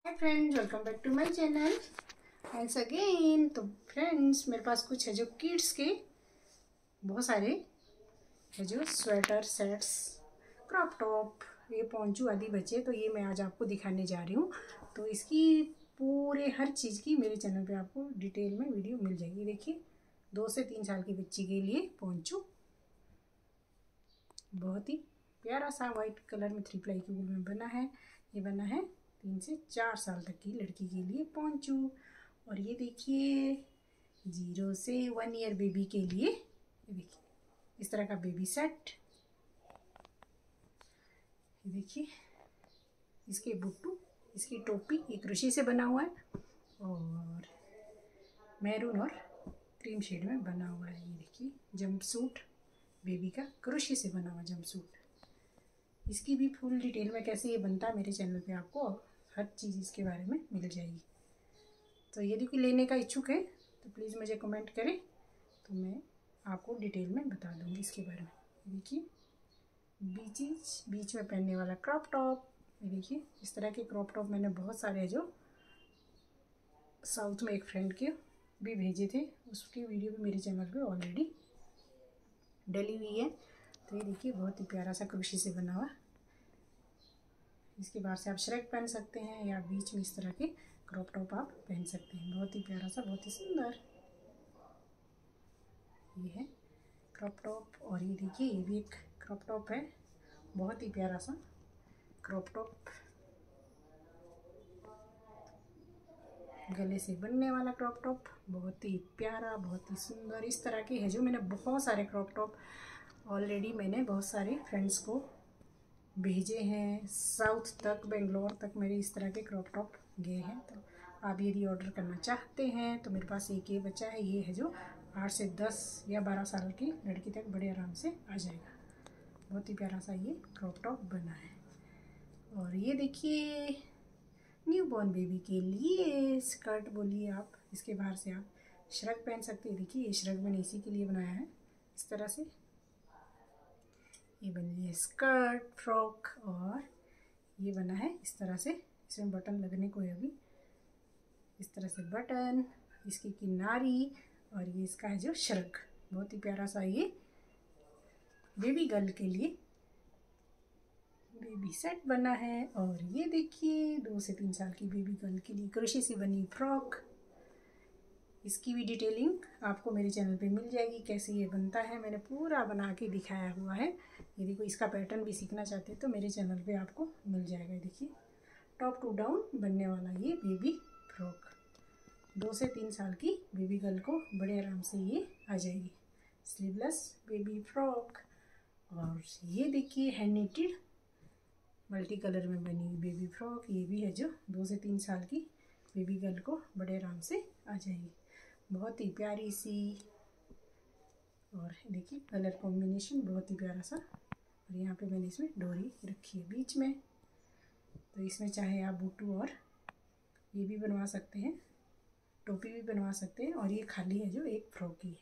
Hi friends, welcome back to my channel once again. तो friends, मेरे पास कुछ है जो किड्स के बहुत सारे है जो स्वेटर सेट्स, क्रॉप टॉप, ये पोंचू आदि बचे, तो ये मैं आज आपको दिखाने जा रही हूँ। तो इसकी पूरे हर चीज़ की मेरे चैनल पे आपको डिटेल में वीडियो मिल जाएगी। देखिए, 2 से 3 साल की बच्ची के लिए पोंचू, बहुत ही प्यारा सा वाइट कलर में 3 प्लाई की वूल में बना है। ये बना है 3 से 4 साल तक की लड़की के लिए पोंचू। और ये देखिए 0 से 1 ईयर बेबी के लिए, ये देखिए इस तरह का बेबी सेट। ये देखिए इसके बुट्टू, इसकी टोपी, ये कृषि से बना हुआ है और मैरून और क्रीम शेड में बना हुआ है। ये देखिए जंप सूट बेबी का, कृषि से बना हुआ जंप सूट। इसकी भी फुल डिटेल में कैसे ये बनता है मेरे चैनल पे आपको हर चीज़ इसके बारे में मिल जाएगी। तो यदि कोई लेने का इच्छुक है तो प्लीज़ मुझे कमेंट करें, तो मैं आपको डिटेल में बता दूँगी इसके बारे में। देखिए बीच में पहनने वाला क्रॉप टॉप। ये देखिए इस तरह के क्रॉप टॉप मैंने बहुत सारे हैं जो साउथ में एक फ्रेंड के भी भेजे थे, उसकी वीडियो भी मेरे चैनल पे ऑलरेडी डली हुई है। तो ये देखिए बहुत ही प्यारा सा क्रोशे से बना हुआ। इसके बाहर से आप श्रग पहन सकते हैं या बीच में इस तरह के क्रॉप टॉप आप पहन सकते हैं। बहुत ही प्यारा सा, बहुत ही सुंदर ये है क्रॉप टॉप। और ये देखिए ये भी एक क्रॉप टॉप है, बहुत ही प्यारा सा क्रॉप टॉप, गले से बनने वाला क्रॉप टॉप, बहुत ही प्यारा, बहुत ही सुंदर। इस तरह के है जो मैंने बहुत सारे क्रॉप टॉप ऑलरेडी मैंने बहुत सारे फ्रेंड्स को भेजे हैं, साउथ तक, बेंगलोर तक मेरे इस तरह के क्रॉप टॉप गए हैं। तो आप यदि ऑर्डर करना चाहते हैं तो मेरे पास एक ये बच्चा है, ये है जो 8 से 10 या 12 साल की लड़की तक बड़े आराम से आ जाएगा। बहुत ही प्यारा सा ये क्रॉप टॉप बना है। और ये देखिए न्यू बॉर्न बेबी के लिए स्कर्ट बोलिए आप, इसके बाहर से आप श्रग पहन सकते हैं। देखिए ये श्रग मैंने इसी के लिए बनाया है। इस तरह से ये बनी है स्कर्ट फ्रॉक, और ये बना है इस तरह से, इसमें बटन लगने को है अभी, इस तरह से बटन, इसकी किनारी, और ये इसका है जो श्रग। बहुत ही प्यारा सा ये बेबी गर्ल के लिए बेबी सेट बना है। और ये देखिए 2 से 3 साल की बेबी गर्ल के लिए क्रोशे से बनी फ्रॉक। इसकी भी डिटेलिंग आपको मेरे चैनल पे मिल जाएगी, कैसे ये बनता है मैंने पूरा बना के दिखाया हुआ है। यदि कोई इसका पैटर्न भी सीखना चाहते हैं तो मेरे चैनल पे आपको मिल जाएगा। देखिए टॉप टू डाउन बनने वाला ये बेबी फ्रॉक, 2 से 3 साल की बेबी गर्ल को बड़े आराम से ये आ जाएगी, स्लीवलेस बेबी फ्रॉक। और ये देखिए हैंड निटेड मल्टी कलर में बनी हुई बेबी फ्रॉक, ये भी है जो 2 से 3 साल की बेबी गर्ल को बड़े आराम से आ जाएगी। बहुत ही प्यारी सी, और देखिए कलर कॉम्बिनेशन बहुत ही प्यारा सा। और यहाँ पे मैंने इसमें डोरी रखी है बीच में, तो इसमें चाहे आप बुट्टू और ये भी बनवा सकते हैं, टोपी भी बनवा सकते हैं। और ये खाली है जो एक फ्रॉक ही है।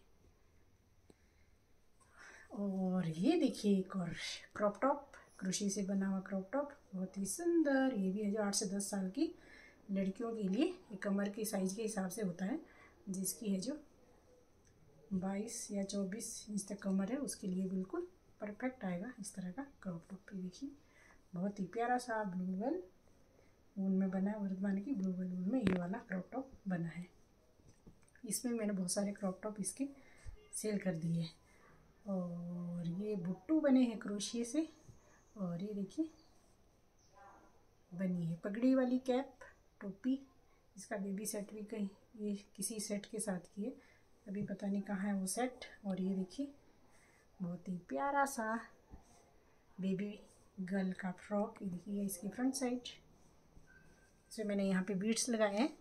और ये देखिए एक और क्रॉप टॉप, क्रोशे से बना हुआ क्रॉप टॉप, बहुत ही सुंदर। ये भी है जो 8 से 10 साल की लड़कियों के लिए, ये कमर के साइज़ के हिसाब से होता है, जिसकी है जो 22 या 24 इंच तक कमर है, उसके लिए बिल्कुल परफेक्ट आएगा इस तरह का क्रॉप टॉप। ये देखिए बहुत ही प्यारा सा ब्लू वेल ऊन में बना है, वर्धमान की ब्लू वेल ऊन में ये वाला क्रॉप टॉप बना है। इसमें मैंने बहुत सारे क्रॉप टॉप इसके सेल कर दिए हैं। और ये बुट्टू बने हैं क्रोशिये से। और ये देखिए बनी है पगड़ी वाली कैप, टोपी। इसका बेबी सेट भी कहीं ये किसी सेट के साथ की है, अभी पता नहीं कहाँ है वो सेट। और ये देखिए बहुत ही प्यारा सा बेबी गर्ल का फ्रॉक। ये देखिए इसकी फ्रंट साइड, इसमें मैंने यहाँ पे बीड्स लगाए हैं।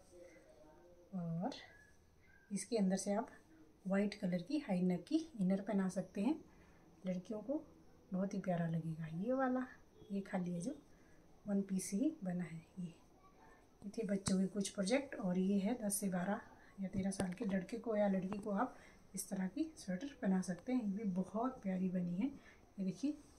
और इसके अंदर से आप वाइट कलर की हाई नेक की इनर पहना सकते हैं, लड़कियों को बहुत ही प्यारा लगेगा ये वाला। ये खाली है जो 1 पीस ही बना है। ये थे बच्चों के कुछ प्रोजेक्ट। और ये है 10 से 12 या 13 साल के लड़के को या लड़की को आप इस तरह की स्वेटर बना सकते हैं। ये भी बहुत प्यारी बनी है। ये देखिए